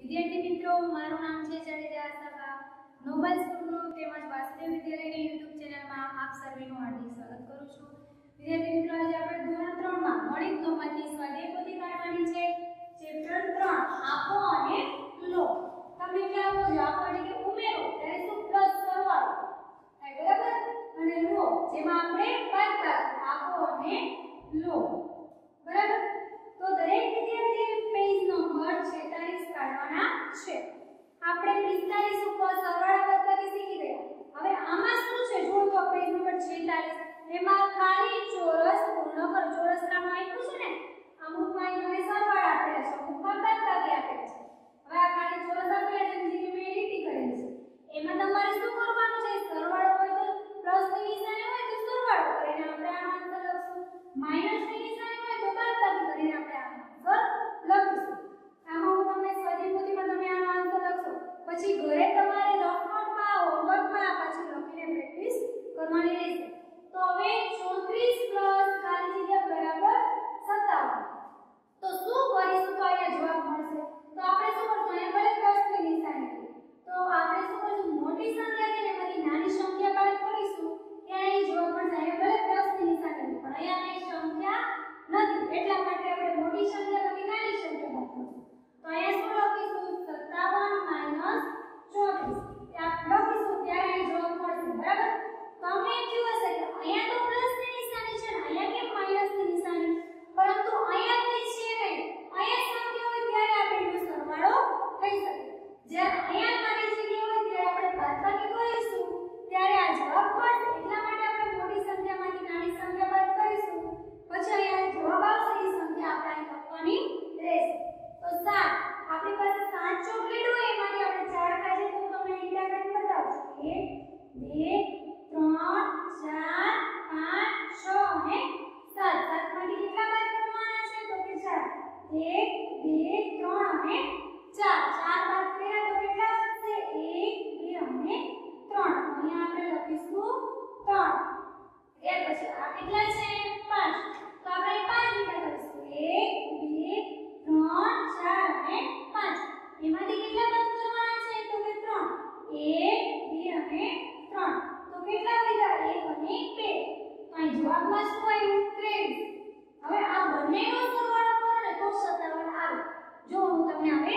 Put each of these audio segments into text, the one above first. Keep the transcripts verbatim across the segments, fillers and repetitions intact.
વિદ્યાર્થી મિત્રો, મારું નામ છે Jadeja Ashaba. Noble school group તેમજ વાસુદેવ વિદ્યાલયની યુટ્યુબ ચેનલમાં આપ સર્વેનું હાર્દિક સ્વાગત કરું છું. વિદ્યાર્થી મિત્રો, આજે આપણે ધોરણ ત્રણ માં ગણિત નોબલની સ્વાધ્યાય પોથી કાઢવાની છે. ચેપ્ટર ત્રણ આપો અને લો. તમે ક્યાં આપો છો? આપો એટલે કે ઉમેરો, ત્યારે શું પ્લસ સરવાળો થાય, બરાબર? અને લો જેમાં આપણે બાદબાકી આપો અને લો, બરાબર? તો દરેક વિદ્યાર્થીએ પેજ નંબર છેતાલીસ કાઢવાના છે. આપણે પિસ્તાલીસ ઉપર સરવાળા બાદબાકી શીખી ગયા. હવે આમાં શું છે? જો તો પેજ નંબર છેતાલીસ એમાં ખાલી ચોરસ પૂર્ણ કરો. ચોરસ કામ આપ્યું છે ને, અમુક માં તમને સરવાળા આપેલા છે, અમુક માં બાદબાકી આપેલા છે. હવે આ ખાલી ચોરસ આપેલા છે, જેની મેં એડિટિંગ કરેલી છે. એમાં તમારે શું કરવાનું છે? સરવાળો હોય તો પ્લસ ની નિશાની હોય તો સરવાળો કરીને આપણે આનો આન્સર લખશું. માઈનસ ની નિશાની હોય તો બાદબાકી કરીને આપણે આનો આન્સર લખીશું. આમાં હું તમને સ્વાધ્યાય પોથીમાં તમે આનો આન્સર લખશો. પછી ઘરે તમારે રફ નોટમાં હોમવર્કમાં પાછું લખીને પ્રેક્ટિસ કરવાની રહેશે. તો હવે ચોત્રીસ પ્લસ ખાલી જગ્યા બરાબર સત્તાવન. તો શું કરીશું તો અહીંયા જવાબ મળશે? તો આપણે શું કરશું? અહીંયા ભલે પ્લસ ની નિશાની છે, તો આપણે શું કરીશું? મોટી સંખ્યા છે એમાંથી નાની સંખ્યા બાદ કરીશું, ત્યારે એ જવાબ મળશે. અહીંયા ભલે પ્લસ ની નિશાની છે, પણ અહીંયા કઈ સંખ્યા નથી, એટલા માટે આપણે મોટી સંખ્યામાંથી નાની સંખ્યા બાદ કરીશું. તો અહીંયા શું લખીશું? સત્તાવન માઈનસ ચોત્રીસ. આ લખીશું ત્યારે એ જવાબ મળશે, બરાબર? તમને એમ થયું હશે કે અહીંયા તો પ્લસ ની નિશાની છે ને અહીંયા કેમ માઈનસ ની નિશાની? પરંતુ અહીંયા કઈ છે નહીં. અહીંયા સંખ્યા હોય ત્યારે આપણે એનો સરવાળો થઈ શકે. જ્યારે અહીંયા નાની જગ્યા હોય ત્યારે આપણે બાદબાકી કરીશું, ત્યારે આ જવાબ મળશે. એટલા માટે આપણે મોટી સંખ્યામાંથી નાની સંખ્યા બાદ કરીશું. પછી અહીંયા જવાબ આવશે, એ સંખ્યા આપણે અહીં લખવાની રહેશે. તો સાત. આપણી પાસે સાત ચોકલેટ હોય, એમાંથી આપણે ચાર ખાઈએ તો તમને ઈંડા કરીને બતાવું છું. એક, બે, ત્રણ, ચાર, પાંચ, છ અને સાત. સાતમાંથી કેટલા બાદ કરવાના છે? તો કે ચાર. એક, બે, ત્રણ અને ચાર. ચાર બાદ કર્યા તો કેટલા વધશે? એક, બે અને ત્રણ. અહીંયા આપણે લખીશું ત્રણ. ત્યાર પછી આ કેટલા છે? પાંચ. તો આપણે પાંચ લીટા કરીશું. એક, બે, ત્રણ, ચાર અને પાંચ. એમાંથી કેટલા બાદ કરવાના છે? તો કે ત્રણ. એક, બે અને ત્રણ. તો કેટલા વધ્યા? એક અને બે. તો અહીં જવાબમાં શું આવ્યું? ત્રેવીસ. હવે આ બંનેનો સરવાળો કરો ને તો સત્તાવન આવે. જો હું તમને હવે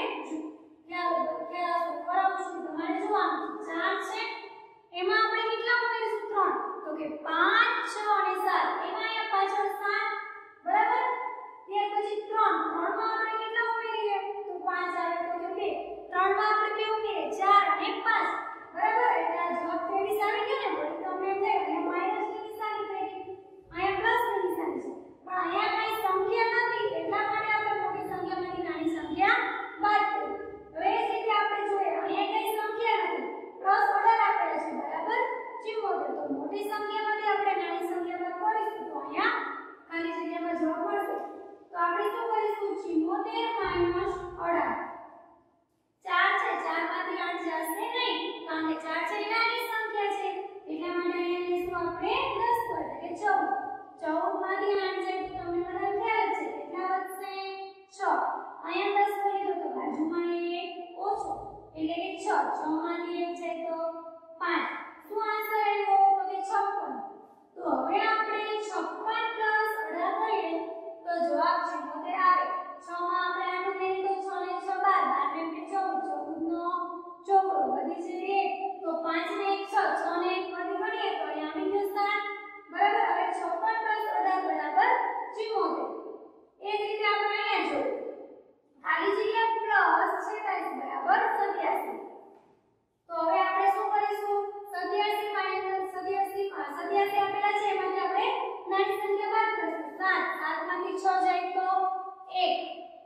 ખ્યાલ ખ્યાલ કરાવું છું, તમારે જોવાનું છે. ચાર છે એમાં આપણે કેટલા ઉમેરીશું? ત્રણ. તો કે પાંચ, છ અને સાત. એમાં અહીંયા પાછળ સાત, બરાબર? ત્યાર પછી ત્રણ. ત્રણ માં આપણે કેટલા ઉમેરીએ? તો પાંચ આવે. તો કે બે. ત્રણ માં આપણે બે ઉમેરીએ? ચાર અને પાંચ, બરાબર? એટલે આ જવાબ ત્રેવીસ આવી ગયો ને. વળી તમને એમ થાય કે માઈનસ ની નિશાની થઈ ગઈ, અહીંયા પ્લસ ની નિશાની છે, પણ અહીંયા કઈ સંખ્યા નથી, એટલા માટે આપણે મોટી સંખ્યામાંથી નાની સંખ્યા બાદ કરી. હવે એ રીતે આપણે જોઈએ, અહીંયા કઈ સંખ્યા નથી, પ્લસ ઓર્ડર આપેલા છે, બરાબર? ચુમ્મોતેર. તો મોટી સંખ્યામાંથી આપણે નાની સંખ્યા બાદ કરીશું તો અહીંયા ખાલી જગ્યામાં જવાબ મળશે. તો આપણે શું કરીશું? ચુમ્મોતેર માઈનસ અઢાર. ચાર છે, ચાર માંથી આઠ જશે નહીં, કારણ કે ચાર છે એ નાની સંખ્યા છે, એટલા માટે અહીંયા લઈશું આપણે દસ પર, એટલે કે ચૌદ. ચૌદ માંથી આઠ જાય તો તમને બધા ખ્યાલ છે કેટલા વધશે? છ. અહીંયા દસ કરી દો તો બાજુમાં એક ઓછો, એટલે કે છ. છ માંથી એક જાય તો પાંચ. શું આન્સર આવ્યો? તો કે છપ્પન. તો હવે આપણે છપ્પન પ્લસ અઢાર કરીએ તો જવાબ ચુમ્મોતેર આવે. છ માં આપણે આઠ ઉમેરીએ તો છ ને છ બાર, બાર ને બે ચૌદ, ચૌદ નો ચોગડો વધી છે એક, તો પાંચ ને એક છ, છ ને એક માંથી ગણીએ તો અહીંયા આવી ગયો સાત, બરાબર? હવે છપ્પન પ્લસ અઢાર બરાબર ચુમ્મોતેર. એ જ રીતે આપણે અહીંયા જોયું, ખાલી જગ્યા પ્લસ છેતાલીસ બરાબર સત્યાસી. તો હવે આપણે શું કરીશું? સત્યાસી માઈનસ સત્યાસી સત્યાસી આપેલા છે, એમાંથી આપણે નાની સંખ્યા બાદ કરીશું. સાત. સાત માંથી છ જાય તો એક.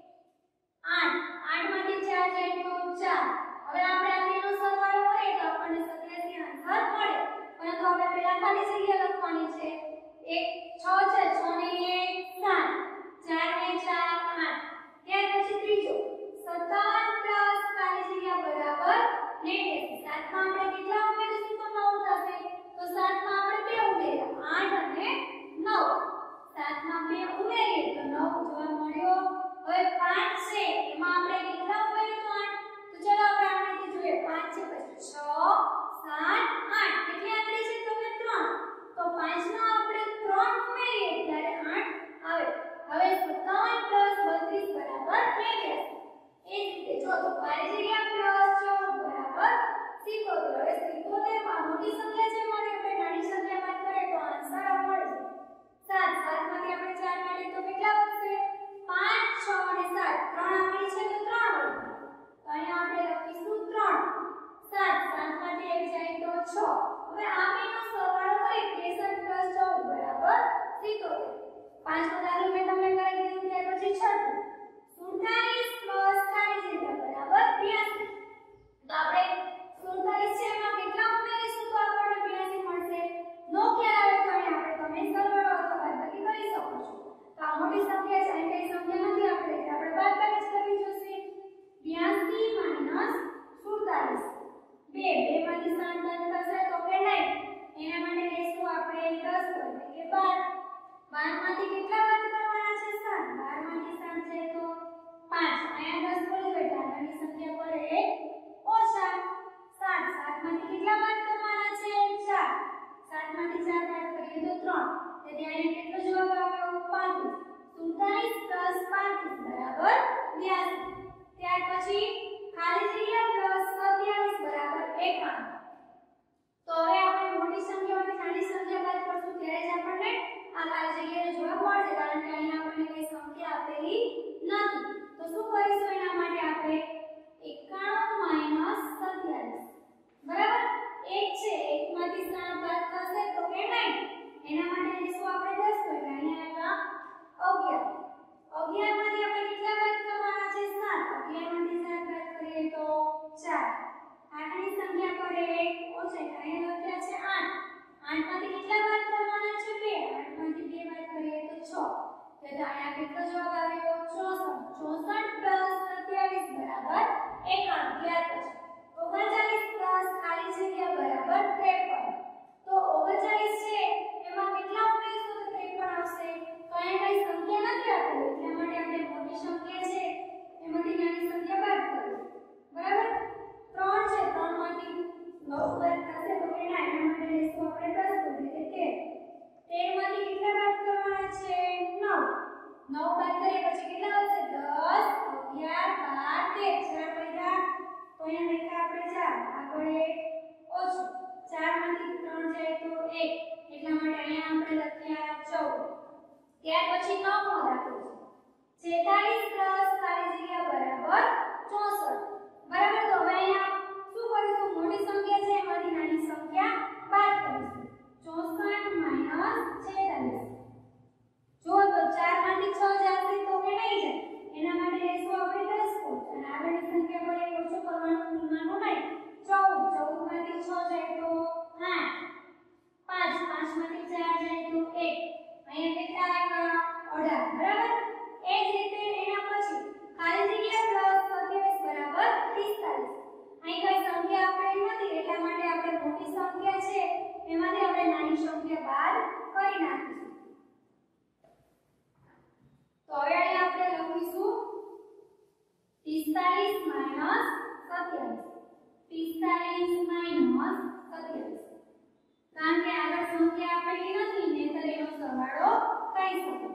આઠ. આઠ માંથી ચાર જાય તો ચાર. હવે આપણે આ બેનો સરવાળો કરીએ તો આપણને સત્યાસી આન્સર મળે. પરંતુ આપણે પહેલા ખાલી જગ્યા લખવાની છે. એક છ છે, છ ને એક સાત, ચાર ને ચાર આઠ. ત્યાર પછી ત્રીજો સત્તાવન પ્લસ ખાલી જગ્યા બરાબર નેવ્યાસી. સાત માં આપણે કેટલા ઉમેરીશું તો નવ થશે. તો સાત માં આપણે બે ઉમેર્યા, આઠ અને નવ. સાત માં બે ઉમેરીએ તો નવ જવાબ મળ્યો. હવે પાંચ છે, એમાં આપણે કેટલા ઉમેર્યું? તો આઠ. તેથી અહીંયા કેટલો જવાબ આવ્યો પાંત્રીસ. સુડતાલીસ પ્લસ પાંત્રીસ બરાબર બ્યાસી. ત્યાર પછી ખાલી જગ્યા પ્લસ સત્યાવીસ બરાબર એકાણું. તો હવે આપણે મોટી સંખ્યામાંથી નાની સંખ્યા બાદ કરશું ત્યારે જ આપણને આ ખાલી જગ્યાનો જવાબ મળશે, કારણ કે અહીંયા આપણને કઈ સંખ્યા આપેલી નથી. તો શું કરીશું એના માટે આપણે એકાણું સત્યાવીસ બરાબર એક છે, એક માંથી સાત બાદ થશે તો કે નવ. એના માટે લઈશું આપણે દસ તો એટલે અહીંયા અગિયાર. અગિયાર માંથી આપણે કેટલા બાદ કરવાના છે સાત. અગિયાર માંથી સાત બાદ કરીએ તો ચાર. આઠ ની સંખ્યા પર એક ઓછા એટલે અહીંયા લખ્યા છે આઠ. આઠ માંથી કેટલા બાદ કરવાના છે બે. આઠ માંથી બે બાદ કરીએ તો છ. એટલે અહીંયા કેટલો જવાબ આવ્યો ચોસઠ. ચોસઠ પ્લસ સત્યાવીસ બરાબર એકાણું. ત્યાર પછી ઓગણચાલીસ પ્લસ ખાલી જગ્યા બરાબર ત્રેપન. તો ઓગણચાલીસ છે એમાં કેટલા ઉમેરશું તો ત્રેપન આવશે. તો અહીંયા કઈ સંખ્યા નથી આપેલી, એટલા માટે આપણે મોટી સંખ્યા છે એમાંથી નાની સંખ્યા બાદ કરીશું બરાબર. ત્રણ છે, ત્રણ માંથી નવ બાદ થશે તો કે ના, એના માટે લઈશું આપણે દસ તો એટલે તેર. તેર માંથી કેટલા બાદ કરવાના છે નવ. નવ બાદ કરીએ પછી કેટલા આવશે દસ, અગિયાર, બાર, તેર. ચાર પૈડા તો અહીંયા લખ્યા આપણે ચાર. આગળ એક ઓછું. ચાર માંથી ત્રણ જાય તો એક, એટલા માટે અહીંયા આપણે લખ્યા ચૌદ. ત્યાર પછી નવમો દાખલો છે છેતાલીસ પ્લસ ખાલી જગ્યા બરાબર ચોસઠ બરાબર. તો હવે અહીંયા શું કરીશું, મોટી સંખ્યા છે એમાંથી નાની સંખ્યા બાદ કરીશું. ચોસઠ માઈનસ છેતાલીસ. જો તો ચાર માંથી છ જશે તો કે નહીં જાય, એના માટે લઈશું આપણે દસ કોટ અને આગળની સંખ્યા પર એક ઓછું કરવાનું, નાનું નહીં. ચૌદ. ચૌદ માંથી છ જાય તો આઠ. પાંચ. પાંચ માંથી ચાર જાય તો એક. અહીંયા કેટલા આવ્યા અઢાર બરાબર. એ જ રીતે એના પછી ખાલી જગ્યા પ્લસ સત્યાવીસ બરાબર પિસ્તાલીસ. અહીં કઈ સંખ્યા આપેલી નથી, એટલા માટે આપણે મોટી સંખ્યા છે એમાંથી આપણે નાની સંખ્યા બાદ કરી નાખીશું. તો હવે અહીં આપણે લખીશું પિસ્તાલીસ માઈનસ સત્યાવીસ. પિસ્તાલીસ માઈનસ સત્યાવીસ, કારણ કે આગળ સંખ્યા આપેલી નથી નહીંતર એનો સરવાળો કરી શકો.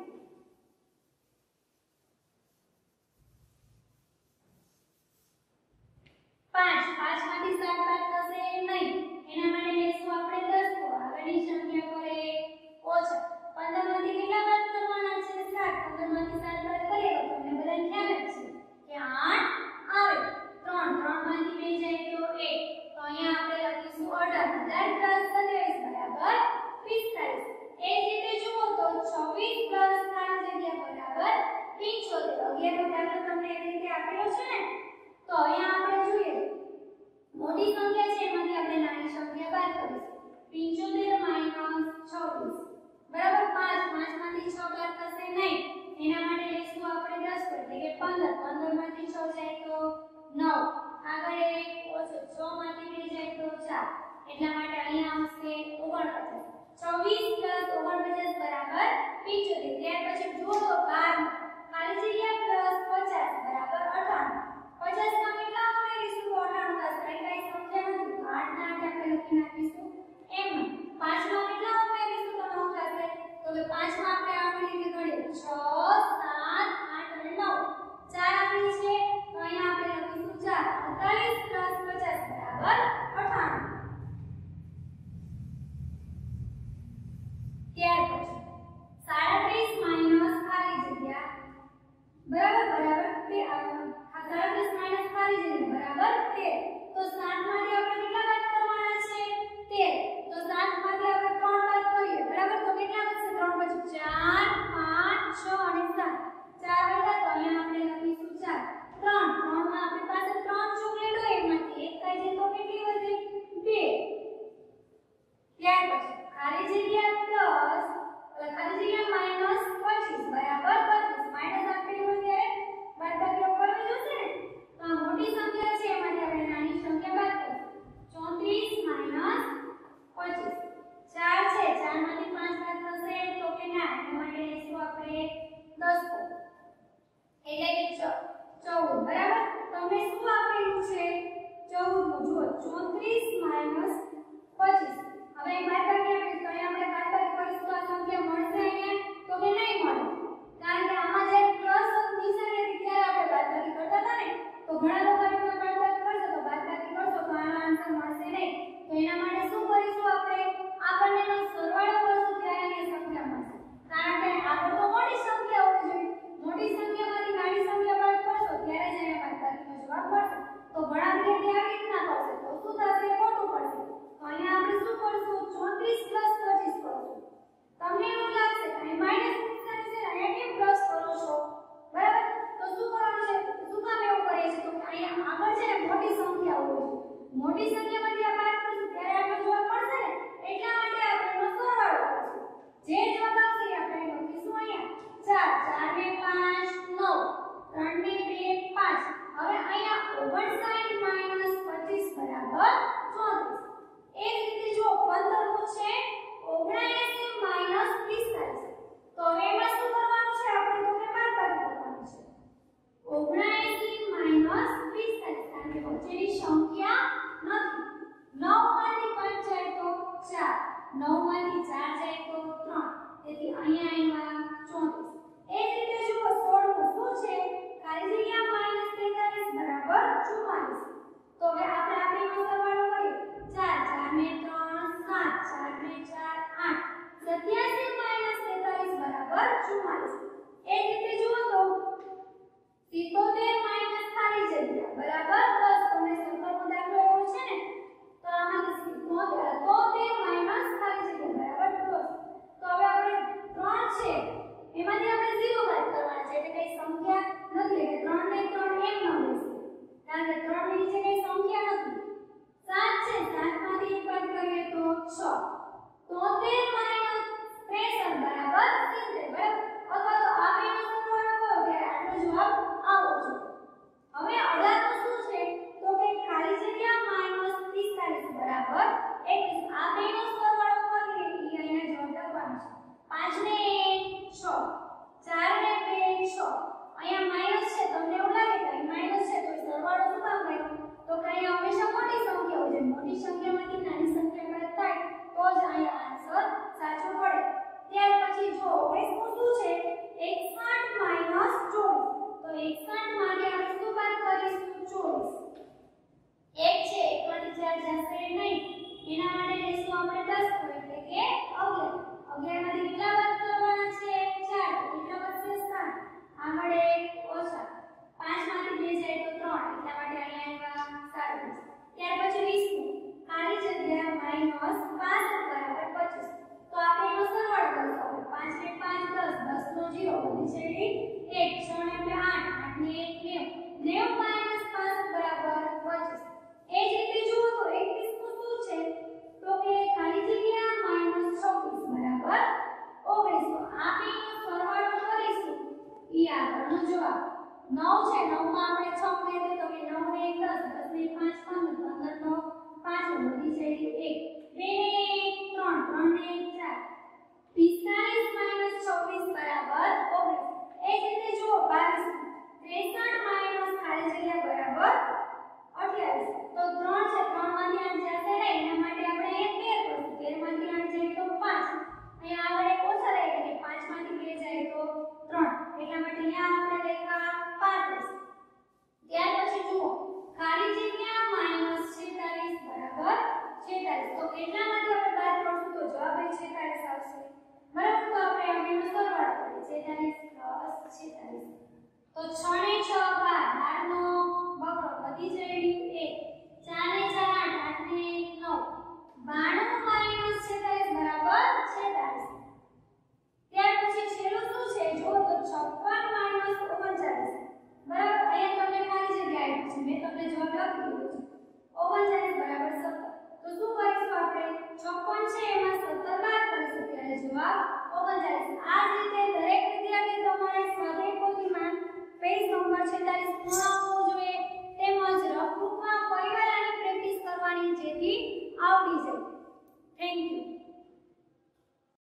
પાંચ. પાંચ માંથી સાત બાદ થશે નહીં, એના માટે લઈશું આપણે દસ કો. આગળની સંખ્યા પર એક ઓછા. પંદર માંથી કેટલા બાદ કરવાના છે સાત. પંદર માંથી સાત બાદ કરીએ તો તમને બધાને ખ્યાલ જ છે કે આઠ આવે. ત્રણ. ત્રણ માંથી બે જાય તો એક. તો અહીંયા આપણે લખીશું અઢાર. અઢાર પ્લસ સત્યાવીસ બરાબર પિસ્તાલીસ. એ જ રીતે જુઓ તો છવ્વીસ પ્લસ ખાલી જગ્યા બરાબર પંચોતેર. અગિયાર નો દાખલો તમને એવી રીતે આપેલો છે ને. તો અહીંયા આપણે જોઈએ મોટી સંખ્યા છે એમાંથી આપણે નાની સંખ્યા બાદ કરીશું. પંચોતેર માઈનસ છવ્વીસ બરાબર પાંચ. પાંચ માંથી છ બાદ થશે નહીં, એના માટે લઈશું આપણે દસ એટલે કે પંદર. પંદર માંથી છ જાય તો નવ. આગળ એક ઓછો. છ માંથી બે જાય તો ચાર, એટલા માટે અહીંયા આવશે ઓગણપચાસ. છવ્વીસ પ્લસ ઓગણપચાસ બરાબર પંચોતેર. ત્યાર પછી જુઓ તો બાર ખાલી જગ્યા પ્લસ પચાસ બરાબર અઠાણું. પચાસ માં કેટલા ઉમેરીશું તો અઠાણું થશે. કઈ કઈ સમજ્યા નથી તો આઠ ના આઠ આપણે લખી નાખીશું. એમ પાંચ માં કેટલા ઉમેરીશું તો નવ થશે. તો કે પાંચ માં આપણે આપણી રીતે ગણીએ છ, સાત, આઠ અને નવ. ચાર આપણી છે તો અહીંયા આપણે લખીશું ચાર. અડતાલીસ પ્લસ પચાસ બરાબર અઠાણું. ત્યાર પછી સાડત્રીસ માઈનસ ખાલી જગ્યા બરાબર બરાબર તે સાડત્રીસ માઈનસ ખાલી જગ્યા બરાબર તેર. તો સાત માંથી આપણે કેટલા બાદ કરવાના છે તેર. તો સાત માંથી આપણે ત્રણ બાદ કરીએ બરાબર. તો કેટલા બચશે ત્રણ પછી ચાર, પાંચ, છ અને સાત. ચાર બચા તો અહીંયા આપણે લખીશું ચાર. ત્રણ. ત્રણ માં આપણી પાસે ત્રણ ચોકલેટ હોય એમાંથી એક કઈ જાય તો કેટલી વધે બે. ત્યાર પછી ખાલી જગ્યા પ્લસ ખાલી જગ્યા માઈનસ પચીસ બરાબર બત્રીસ. માઈનસ આપેલું હોય ત્યારે બાદબાકી કરવી જોશે ને. તો આ મોટી સંખ્યા છે એમાંથી આપણે નાની સંખ્યા બાદ કરીશું. ચોત્રીસ માઈનસ પચીસ. ચાર છે, ચાર માંથી પાંચ બાદ થશે તો કે ના, એના માટે લઈશું આપણે દસ કો એટલે કે ચૌદ બરાબર. તમને શું આપેલું છે ચૌદ નું. જુઓ ચોત્રીસ માઈનસ પચીસ. હવે અહીં બાદબાકી આપી તો અહીં આપણે બાદબાકી કરીશું તો આ સંખ્યા મળશે અહીંયા તો કે નહીં મળે, કારણ કે આમાં જે પ્લસ નિશાન હતી ત્યારે આપણે બાદબાકી કરતા હતા ને, તો ઘણા લોકો એમાં બાદબાકી કરશે તો બાદબાકી કરશો તો આનો આન્સર મળશે નહીં. તો એના માટે શું કરીશું આપણે આ બંનેનો સરવાળો કરશું ત્યારે અહીંયા સંખ્યા મળશે, કારણ કે આગળ તો મોટી સંખ્યા હોવી જોઈએ, મોટી સંખ્યામાંથી નાની સંખ્યા બાદ કરશો ત્યારે જ અહીંયા બાદબાકીનો જવાબ મળશે. તો ઘણા વિદ્યાર્થી આવી રીતના કરશે તો શું થશે, ખોટું પડશે. તો અહીંયા આપણે શું કરશું, ચોત્રીસ પ્લસ પચીસ કરશું. તમને એવું લાગશે કે અહીં માઈનસ નિશાની છે અહીંયા કેમ પ્લસ કરો છો, બરાબર? તો શું કરવાનું છે, શું કામ એવું કરીએ છીએ તો અહીંયા આગળ છે ને મોટી સંખ્યા હોય છે, મોટી સંખ્યામાંથી આ બાદ કરશું ત્યારે આપણો જવાબ મળશે ને, એટલા માટે આપણે એનો સરવાળો કરીશું. જે જવાબ આવશે એ આપણે લખીશું અહીંયા ચાર, ચાર ને પાંચ નવ, ત્રણ ને બે પાંચ. હવે અહીંયા ઓગણસાઠ માઈનસ પચીસ બરાબર ચોત્રીસ. એ જ રીતે જો પંદર નું છે ઓગણએંસી માઈનસ પિસ્તાલીસ. તો હવે એમાં શું કરવાનું છે, આપણે તો કે બાદબાકી કરવાની છે. ઓગણએંસી માઈનસ પિસ્તાલીસ, કારણ કે વચ્ચેની સંખ્યા નથી. નવ માંથી પાંચ જાય તો ચાર, નવ માંથી ચાર જાય તો ત્રણ, તેથી અહીંયા આવ્યા ચોત્રીસ. એ જ રીતે જુઓ સોળ નું શું છે, ખાલી જગ્યા માઈનસ તેતાલીસ બરાબર ચુમ્માલીસ. તો હવે આપણે આપણીનો સરવાળો કરીએ, ચાર, ચાર ને ત્રણ સાત, ચાર ને ચાર આઠ, સત્યાસી માઈનસ તેતાલીસ બરાબર ચુમ્માલીસ. એ જ રીતે જુઓ તો સિત્તોતેર માઈનસ ખાલી જગ્યા બરાબર દસ. તમને સંકલ્પનો દાખલો એવો છે ને, તો આમાંથી સિત્તોતેર તોતેર માઈનસ ખાલી જગ્યા બરાબર દસ. તો હવે આપણે ત્રણ છે એમાંથી આપણે ઝીરો બાદ કરવાના છે, એટલે કઈ સંખ્યા નથી, એટલે ત્રણ ને ત્રણ એમ ન લેશું, કારણ કે ત્રણ ની નીચે કઈ સંખ્યા નથી. સાત છે, સાત માંથી એક બાદ કરીએ તો છ. તોતેર માઈનસ ત્રેસઠ બરાબર સિત્તેર, બરાબર? અથવા તો આ બેનો સરવાળો કરો ત્યારે આનો જવાબ આવો છે. હવે અઢાર નું શું છે તો કે ખાલી જગ્યા માઈનસ પિસ્તાલીસ બરાબર એકવીસ. આ બેનો સરવાળો કરીને ઈ અહીંયા જવાબ લખવાનો છે. પાંચ ને એક છ, ચાર ને બે છ. અહીંયા માઈનસ છે, તમને એવું લાગે કે અહીં માઈનસ છે તો સરવાળો શું કામ કર્યો, તો કે અહીંયા હંમેશા મોટી સંખ્યા હોય છે, મોટી સંખ્યામાંથી નાની સંખ્યા બાદ થાય તો જ અહીંયા આન્સર સાચો પડે. ત્યાર પછી જો ઓગણીસ નું શું છે, એકસઠ માઈનસ ચોવીસ. તો એકસઠ માંથી આપણે શું બાદ કરીશું, ચોવીસ. એક છે એકમાંથી ચાર જશે નહીં, એના માટે લેશું આપણે દસ, એટલે કે અગિયાર. અગિયાર માંથી કેટલા બાદ કરવાના છે, ચાર, તો કેટલા વધશે સાત. આગળ એક ઓછા, પાંચ માંથી બે જાય તો ત્રણ, એટલા માટે અહીંયા આવ્યા સાડત્રીસ. ત્યાર પછી વીસ નું ખાલી જગ્યા માઈનસ પાસઠ બરાબર પચીસ. તો આપણે એનો સરવાળો કરશું. પાંચ ને પાંચ દસ, દસ નો ઝીરો, બધી છેડી એક, છ ને બે આઠ, આઠ ને એક નેવું, નેવું માઈનસ પાસઠ બરાબર પચીસ. એ જ રીતે જુઓ તો એકવીસ નું શું છે તો કે ખાલી જગ્યા માઈનસ છવ્વીસ બરાબર ઓગણીસ. તો આ બેનો સરવાળો કરીશું ઈ આગળનો જવાબ. નવ છે, નવ માં આપણે છ ઉમેરીએ તો કે નવ ને એક દસ, દસ ને પાંચ પંદર, પંદર નો પાંચ, બધી છેડી એક, બે ને એક ત્રણ, ત્રણ ને એક ચાર, પિસ્તાલીસ માઈનસ છવ્વીસ બરાબર ઓગણીસ. એ જ રીતે જુઓ બાવીસ, ત્રેસઠ માઈનસ ખાલી જગ્યા બરાબર અઠ્યાવીસ. તો ત્રણ છે, ત્રણ માંથી આઠ જશે નહીં, એના માટે આપણે એક તેર કરશું. તેર માંથી આઠ જાય તો પાંચ, અહીંયા આગળ એક ઓછા રહે એટલે પાંચ માંથી બે જાય તો ત્રણ, એટલા માટે અહીંયા આપણે લખ્યા પાંત્રીસ. ત્યાર પછી જુઓ ખાલી જગ્યા માઈનસ છેતાલીસ બરાબર છેતાલીસ. તો એટલામાંથી આપણે બાદ કરશું તો જવાબ એ છેતાલીસ આવશે, બરાબર? તો આપણે આ બેનો સરવાળો કરીએ, છેતાલીસ પ્લસ છેતાલીસ. તો છ ને છ બાર, બાર નો બગડો, વધી જાય એક, ચાર ને ચાર આઠ, આઠ ને એક નવ, બાણું માઈનસ છેતાલીસ બરાબર છેતાલીસ. ત્યાર પછી છેલ્લું શું છે જો તો છપ્પન માઈનસ ઓગણચાલીસ બરાબર. અહીંયા તમને ખાલી જગ્યા આપી છે, મેં તમને જવાબ લખી દીધો છે. ઓગણચાલીસ બરાબર સત્તર. તો શું કરીશું આપણે, છપ્પન છે એમાં સત્તર બાદ કરીશું ત્યારે જવાબ ઓગણચાલીસ. આ જ રીતે દરેક વિદ્યાર્થી તમારે સ્વાધ્યાય પોથીમાં પેજ નંબર છેતાલીસ પૂર્ણ